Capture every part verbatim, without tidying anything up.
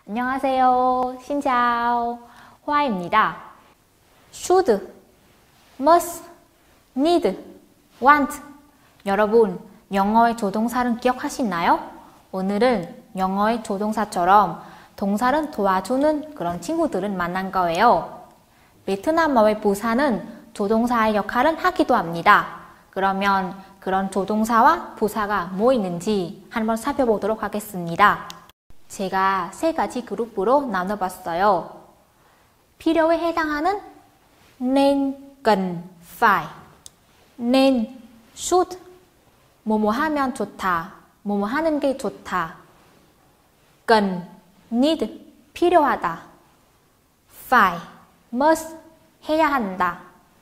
안녕하세요. 신자오. 호아입니다. should, must, need, want. 여러분, 영어의 조동사를 기억하시나요? 오늘은 영어의 조동사처럼 동사를 도와주는 그런 친구들은 만난 거예요. 베트남어의 부사는 조동사의 역할을 하기도 합니다. 그러면 그런 조동사와 부사가 뭐 있는지 한번 살펴보도록 하겠습니다. 제가 세 가지 그룹으로 나눠봤어요. 필요에 해당하는 nên, cần, phải. nên, should, 뭐뭐 하면 좋다, 뭐뭐 하는 게 좋다. cần, need, 필요하다. phải, must, 해야 한다.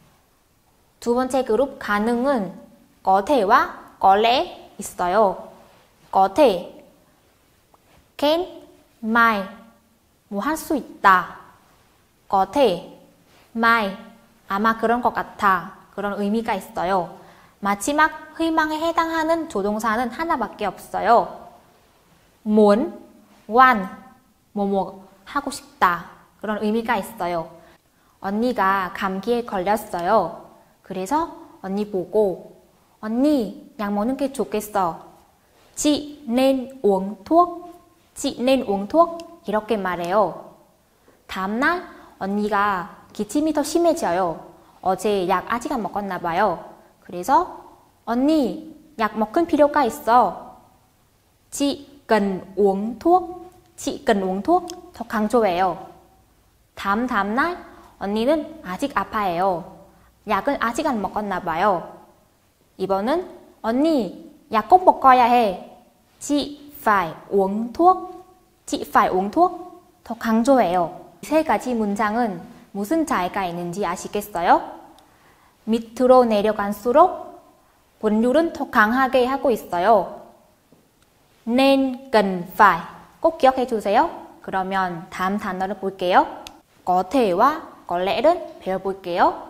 두 번째 그룹 가능은 có the와 có lẽ 있어요. có thể, can, might, 뭐 할 수 있다. có thể, might, 아마 그런 것 같아. 그런 의미가 있어요. 마지막 희망에 해당하는 조동사는 하나밖에 없어요. muốn, want, 뭐뭐 하고 싶다. 그런 의미가 있어요. 언니가 감기에 걸렸어요. 그래서 언니 보고 언니 약 먹는 게 좋겠어. chị nên uống thuốc. chị nên uống thuốc. 이렇게 말해요. 다음날 언니가 기침이 더 심해져요. 어제 약 아직 안 먹었나 봐요. 그래서 언니 약 먹을 필요가 있어. chị cần uống thuốc. chị cần uống thuốc. 더 강조해요. 다음 다음날 언니는 아직 아파해요. 약을 아직 안 먹었나 봐요. 이번은 언니 약 꼭 먹어야 해. chị phải uống thuốc. chị phải uống thuốc. 더 강조해요. 세 가지 문장은 무슨 차이가 있는지 아시겠어요? 밑으로 내려갈수록 원율은 더 강하게 하고 있어요. nên, cần, phải. 꼭 기억해 주세요. 그러면 다음 단어를 볼게요. có the와 có lẽ를 배워볼게요.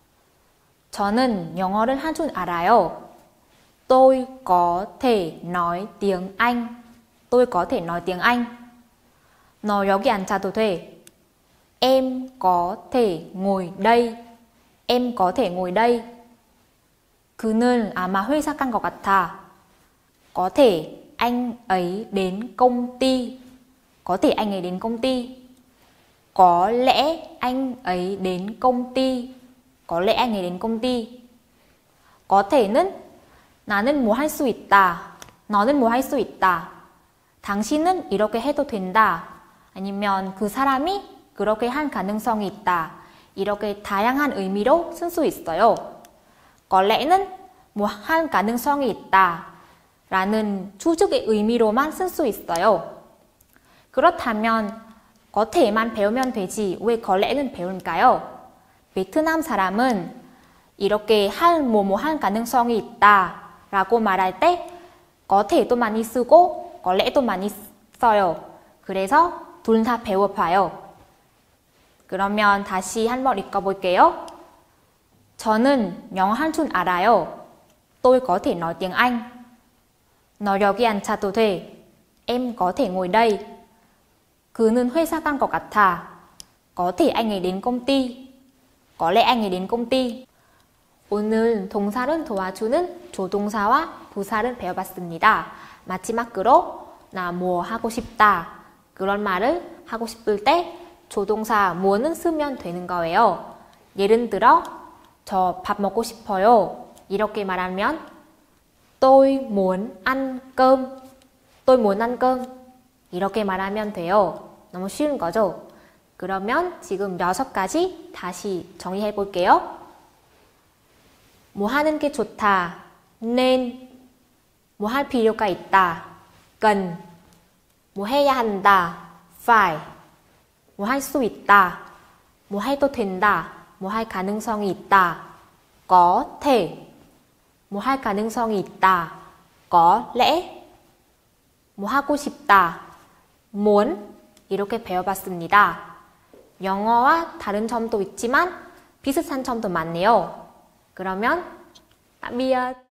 저는 영어를 할 줄 알아요. tôi có thể nói tiếng Anh. tôi có thể nói tiếng Anh. 너 여기 앉아도 돼. em có thể ngồi đây. em có thể ngồi đây. 그는 아마 회사 간 것 같아. có thể anh ấy đến công ty. có thể anh ấy đến công ty. có lẽ anh ấy đến công ty. có lẽ anh ấy đến công ty. có the는 나는 뭐 할 수 있다. 너는 뭐 할 수 있다. 당신은 이렇게 해도 된다. 아니면 그 사람이 그렇게 할 가능성이 있다. 이렇게 다양한 의미로 쓸 수 있어요. có lẽ는 뭐 할 가능성이 있다. 라는 추측의 의미로만 쓸 수 있어요. 그렇다면 có the만 배우면 되지 왜 có lẽ는 배울까요? 베트남 사람은 이렇게 할 뭐뭐 할 가능성이 있다 라고 말할 때 có the도 많이 쓰고 có lẽ도 많이 써요. 그래서 둘 다 배워봐요. 그러면 다시 한번 읽어볼게요. 저는 영어 할 줄 알아요. tôi có thể nói tiếng Anh. 너 여기 앉아도 돼. em có thể ngồi đây. 그는 회사 간 것 같아. có thể anh ấy đến công ty. có lẽ anh ấy đến công ty. 오늘 동사를 도와주는 조동사와 부사를 배워봤습니다. 마지막으로 나 뭐 하고 싶다. 그런 말을 하고 싶을 때 조동사 뭐는 쓰면 되는 거예요. 예를 들어 저 밥 먹고 싶어요. 이렇게 말하면 tôi muốn ăn cơm. tôi muốn ăn cơm. 이렇게 말하면 돼요. 너무 쉬운 거죠? 그러면 지금 여섯 가지 다시 정리해 볼게요. 뭐 하는 게 좋다. nên, 뭐 할 필요가 있다. cần, 뭐 해야 한다. phải, 뭐 할 수 있다. 뭐 해도 된다. 뭐 할 가능성이 있다. có thể, 뭐 할 가능성이 있다. có lẽ, 뭐 하고 싶다. muốn, 이렇게 배워봤습니다. 영어와 다른 점도 있지만 비슷한 점도 많네요. 그러면 tạm biệt.